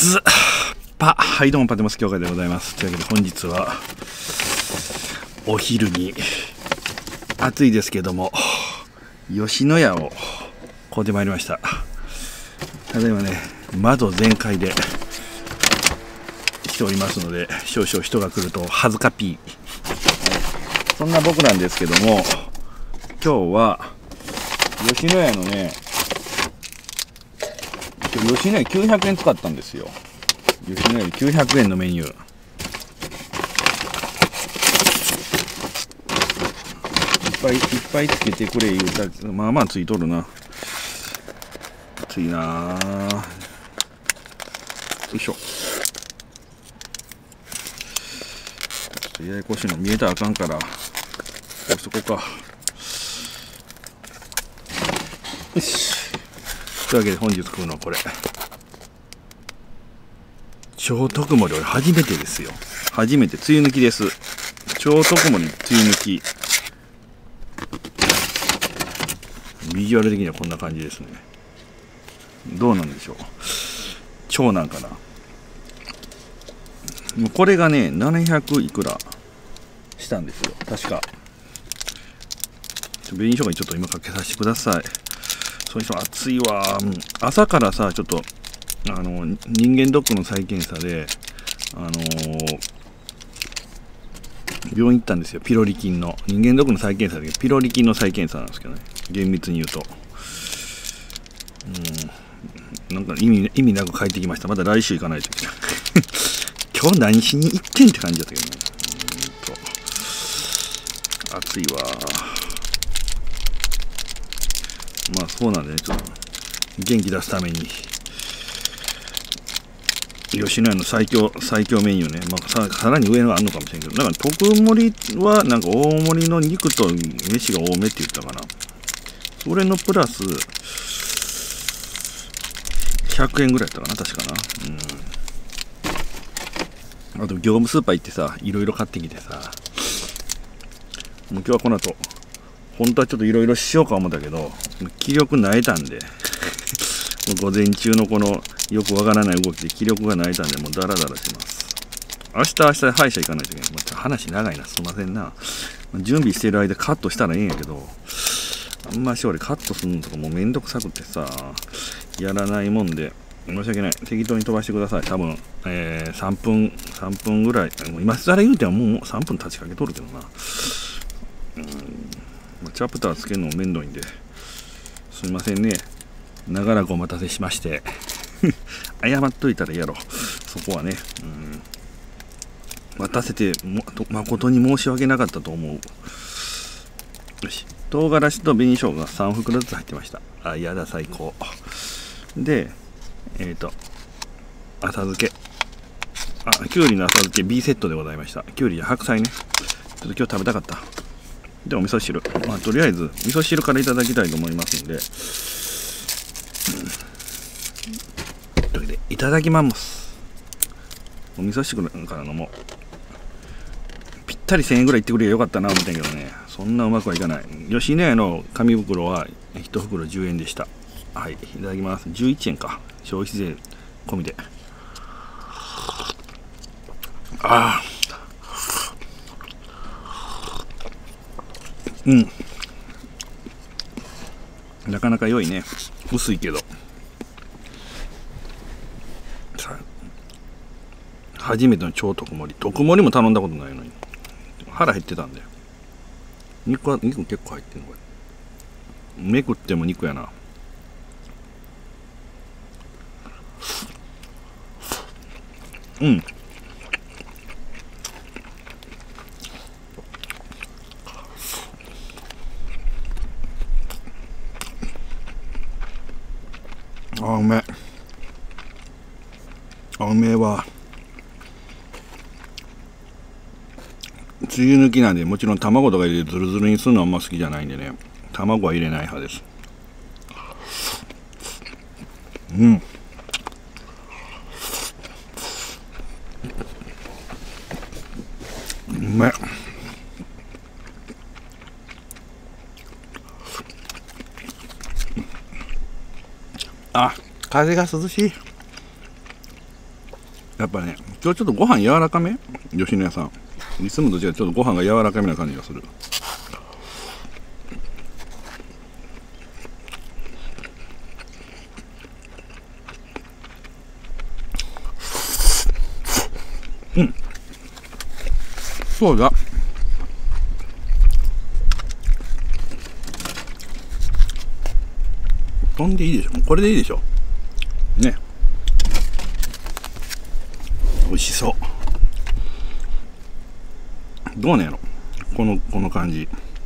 熱っ。はいどうもパテモス協会でございます。というわけで本日はお昼に暑いですけども吉野家を買うてまいりました。ただいまね窓全開でしておりますので少々人が来ると恥ずかピー、そんな僕なんですけども、今日は吉野家のね吉野家900円使ったんですよ。吉野家900円のメニュー、いっぱいつけてくれ言うたらまあまあついとるな。ついなー。よいしょ。ちょっとややこしいの見えたらあかんからこうしとこうか。よし。というわけで本日食うのはこれ超特盛り。俺初めてですよ。初めてつゆ抜きです。超特盛りつゆ抜き。ビジュアル的にはこんな感じですね。どうなんでしょう。超なんかな。もうこれがね700いくらしたんですよ確か。紅しょうがにちょっと今かけさせてください。そういう人暑いわ。朝からさちょっと人間ドックの再検査で病院行ったんですよ。ピロリ菌の人間ドックの再検査でピロリ菌の再検査なんですけどね、厳密に言うとなんか意味なく帰ってきました。また来週行かないといけない今日何しに行ってんって感じだったけどね。暑いわ。まあそうなんでね、ちょっと元気出すために吉野家の最強メニューね、まあ、さらに上のがあるのかもしれんけど、なんか特盛りはなんか大盛りの肉と飯が多めって言ったかな。それのプラス100円ぐらいだったかな確かな。あと業務スーパー行ってさいろいろ買ってきてさ、もう今日はこの後本当はちょっといろいろしようか思ったけど気力なえたんで午前中のこのよくわからない動きで気力がなえたんでもうダラダラします。明日歯医者行かないといけない。また話長いな、すいませんな。準備してる間カットしたらいいんやけど、あんまし俺カットするのとかもうめんどくさくてさやらないもんで申し訳ない。適当に飛ばしてください。多分、3分ぐらい。もう今更言うてはもう3分経ちかけとるけどな。チャプターつけるのも面倒いんですいませんね。長らくお待たせしまして謝っといたらいいやろそこはね。待たせて誠に申し訳なかったと思う。よし。唐辛子と紅生姜が3袋ずつ入ってました。あ、やだ最高で浅漬け、きゅうりの浅漬け B セットでございました。きゅうりや白菜ね、ちょっと今日食べたかった。でお味噌汁、とりあえず味噌汁からいただきたいと思いますんで、というわけでいただきます。お味噌汁から飲もう。ぴったり1000円ぐらいいってくれよかったな思ったんやけどね、そんなうまくはいかない。吉野家の紙袋は1袋10円でした。はい、いただきます。11円か、消費税込みで。なかなか良いね。薄いけどさあ初めての超特盛りも頼んだことないのに腹減ってたんだよ。肉結構入ってんのこれ。めくっても肉やな。うめえ。うめえわ。つゆ抜きなんでもちろん卵とか入れてズルズルにするのはあんま好きじゃないんでね、卵は入れない派です。うめえ。あ、風が涼しい。 やっぱね、今日ちょっとご飯柔らかめ、吉野家さんいつもと違う、ちょっとご飯が柔らかめな感じがする。うん、そうだ、飛んでいいでしょ、これでいいでしょね。美味しそう。どうなんやろ、この感じ。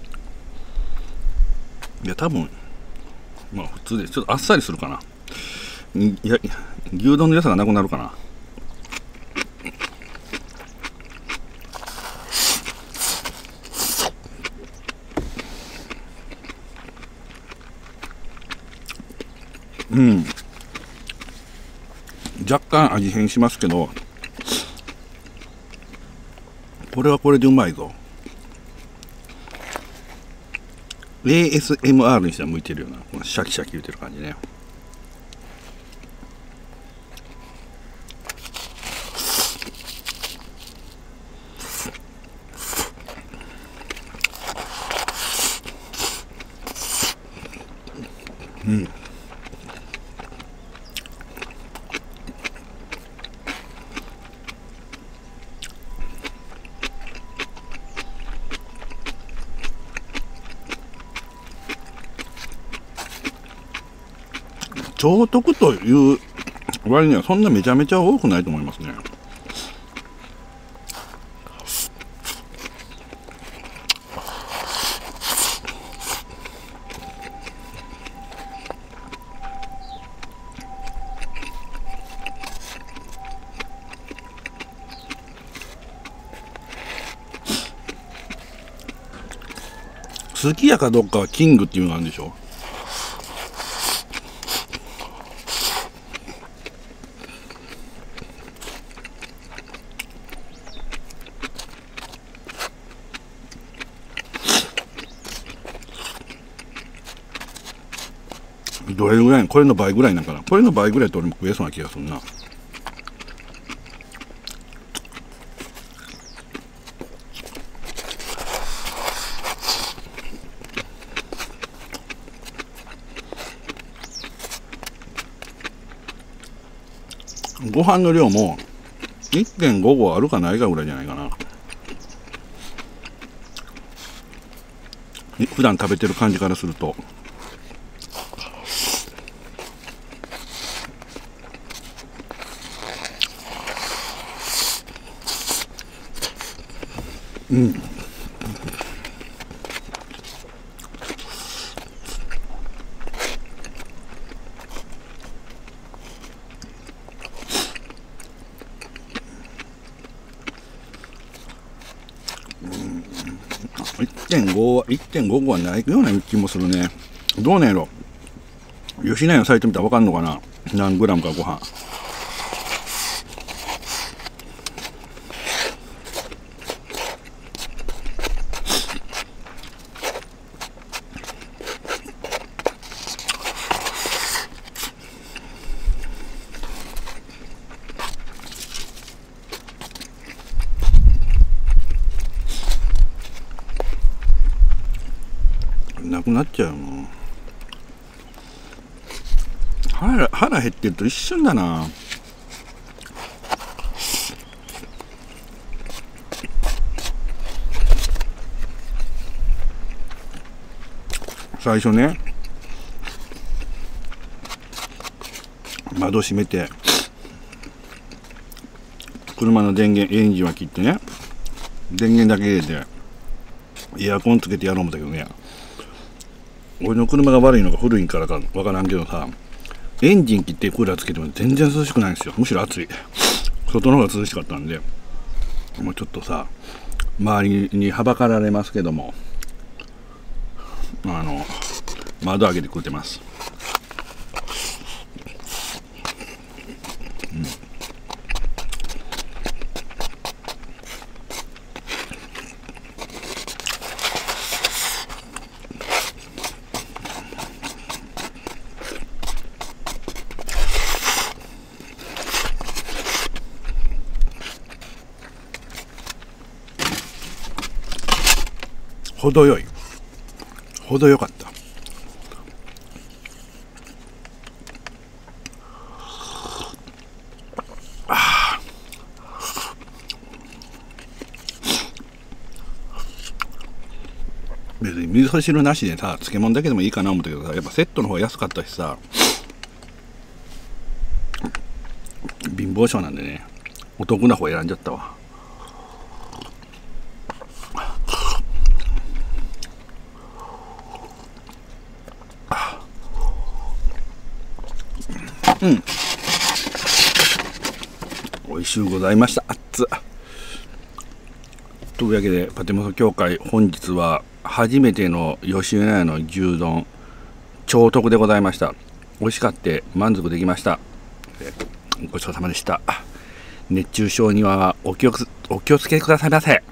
いや多分まあ普通でちょっとあっさりするかな。いや、牛丼の良さがなくなるかな。うん、若干味変しますけど、これはこれでうまいぞ。 ASMR にしては向いてるような、このシャキシャキ言うてる感じね。うん、超得という割にはそんなめちゃめちゃ多くないと思いますね。好きやかどうかはキングっていうのがあるんでしょ。どれぐらい、これの倍ぐらいなんかな。これの倍ぐらいと俺も食えそうな気がするな。ご飯の量も 1.5 合あるかないかぐらいじゃないかな。普段食べてる感じからすると。うん、1.5 合はないような気もするね。どうなんやろ。吉野家のサイト見たら分かんのかな、何グラムかご飯。なくなっちゃうの。腹減ってると一瞬だな。最初ね、窓閉めて車の電源エンジンは切ってね、電源だけ入れてエアコンつけてやろう思ったけどね、俺の車が悪いのか古いからかわからんけどさ、エンジン切ってクーラーつけても全然涼しくないんですよ。むしろ暑い。外の方が涼しかったんで、もうちょっとさ、周りにはばかられますけども、窓開けて食うてます。 程よい、程よかった。別に味噌汁なしでさ、漬物だけでもいいかな思ったけどさ、やっぱセットの方が安かったしさ、貧乏症なんでね、お得な方選んじゃったわ。うん、美味しゅうございました。熱っ。というわけでパテモト協会、本日は初めての吉野家の牛丼超得でございました。美味しかって満足できました。ごちそうさまでした。熱中症にはお気をつけくださいませ。